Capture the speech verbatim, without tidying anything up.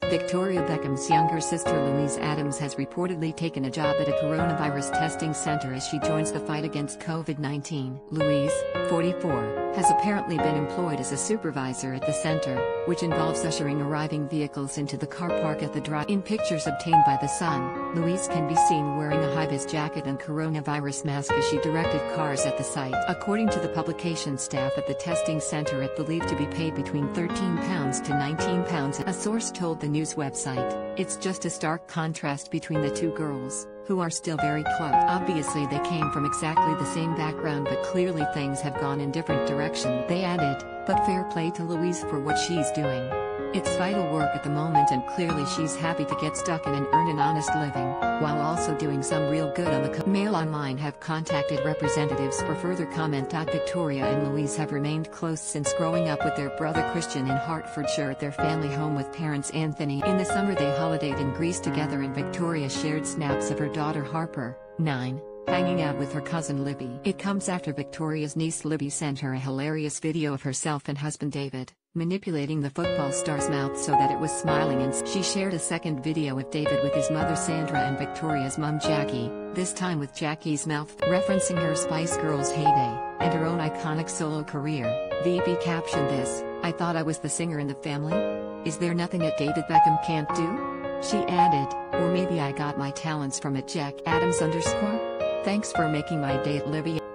Victoria Beckham's younger sister Louise Adams has reportedly taken a job at a coronavirus testing center as she joins the fight against COVID nineteen. Louise, forty-four, has apparently been employed as a supervisor at the center, which involves ushering arriving vehicles into the car park at the drive. In pictures obtained by The Sun, Louise can be seen wearing a high-vis jacket and coronavirus mask as she directed cars at the site. According to the publication, staff at the testing center are believed to be paid between thirteen pounds to nineteen pounds. A source told the news website, "It's just a stark contrast between the two girls, who are still very close. Obviously they came from exactly the same background, but clearly things have gone in different directions." They added, "But fair play to Louise for what she's doing. It's vital work at the moment, and clearly she's happy to get stuck in and earn an honest living, while also doing some real good on the co-." Mail Online have contacted representatives for further comment. Victoria and Louise have remained close since growing up with their brother Christian in Hertfordshire at their family home with parents Anthony. In the summer they holidayed in Greece together, and Victoria shared snaps of her daughter Harper, nine, hanging out with her cousin Libby. It comes after Victoria's niece Libby sent her a hilarious video of herself and husband David manipulating the football star's mouth so that it was smiling, and she shared a second video of David with his mother Sandra and Victoria's mum Jackie, this time with Jackie's mouth. Referencing her Spice Girls heyday and her own iconic solo career, V B captioned this, "I thought I was the singer in the family? Is there nothing that David Beckham can't do?" She added, "Or maybe I got my talents from it. Jack Adams underscore? Thanks for making my day, Libby."